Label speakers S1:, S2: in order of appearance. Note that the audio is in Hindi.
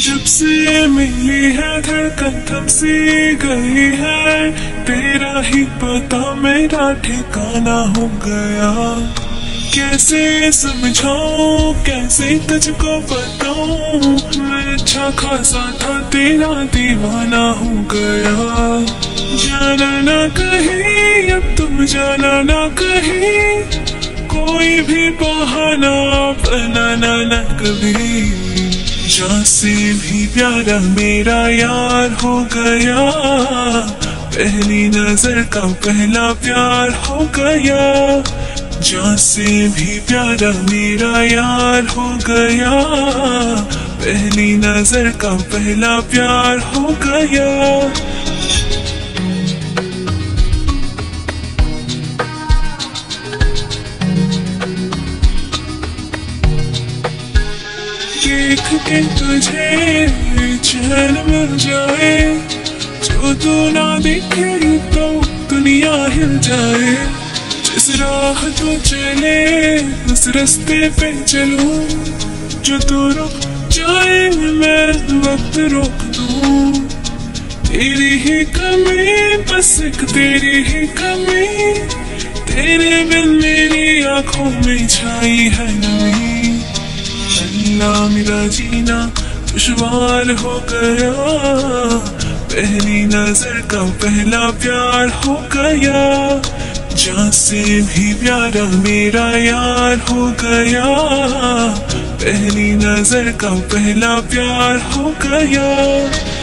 S1: जब से मिली है धड़कन थम सी गई है, तेरा ही पता मेरा ठिकाना हो गया। कैसे समझाऊं कैसे तुझको बताऊं, मैं अच्छा खासा था तेरा दीवाना हो गया। जाना ना कहीं अब तुम जाना ना कहीं, कोई भी बहाना बनाना ना कभी। जान से भी प्यारा मेरा यार हो गया, पहली नजर का पहला प्यार हो गया। जान से भी प्यारा मेरा यार हो गया, पहली नजर का पहला प्यार हो गया। देख के तुझे चैन मिल जाए, जो तू ना दिखे तो दुनिया हिल जाए। जिस राह तू चले उस रास्ते पे चलूं, जो तू रुक जाए मैं वक्त रोक दूं। तेरी ही कमी बस एक तेरी ही कमी, तेरे बिन मेरी आंखों में छाई है नमी। अल्लाह मेरा जीना दुश्वार हो गया, पहली नजर का पहला प्यार हो गया। जान से भी प्यारा मेरा यार हो गया, पहली नजर का पहला प्यार हो गया।